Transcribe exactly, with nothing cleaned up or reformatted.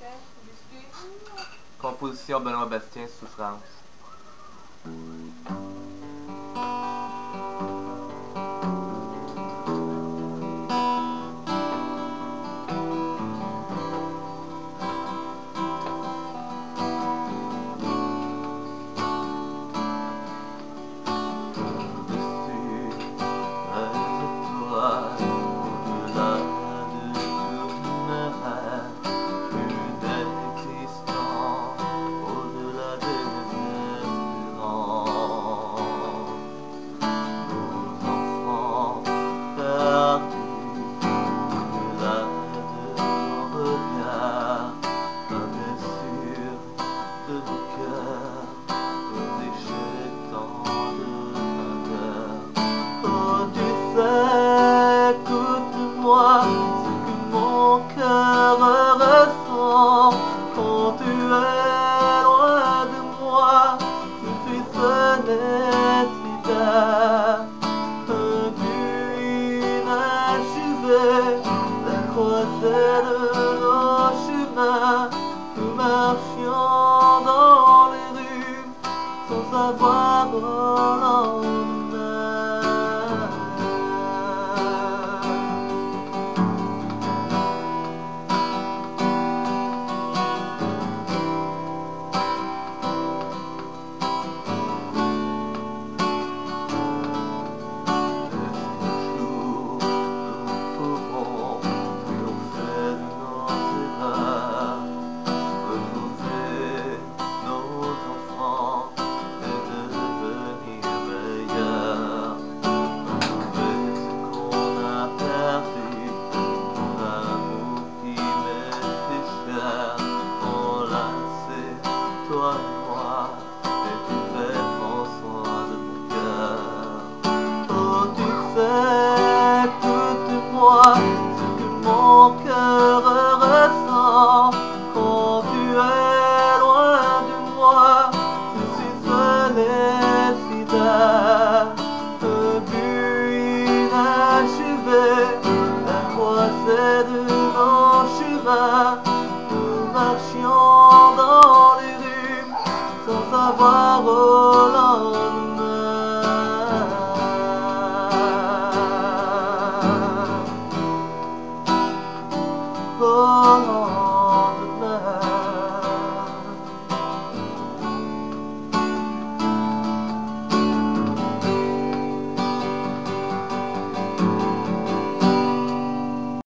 Composition Benoît Bastien, Souffrance. Écoute-moi, ce que mon cœur ressent quand tu es loin de moi. Je suis seul et si tard, un but inachevé, la croisée de nos chemins. Nous marchions dans les rues sans savoir au lendemain. Toi et moi, et tu fais prendre soin de mon cœur. Oh, tu sais, écoute-moi, ce que mon cœur ressent quand tu es loin de moi. Je suis seul et si tard, un but inachevé, la croisée de nos chemins. Nous marchions dans les rues sans savoir au lendemain. Oh,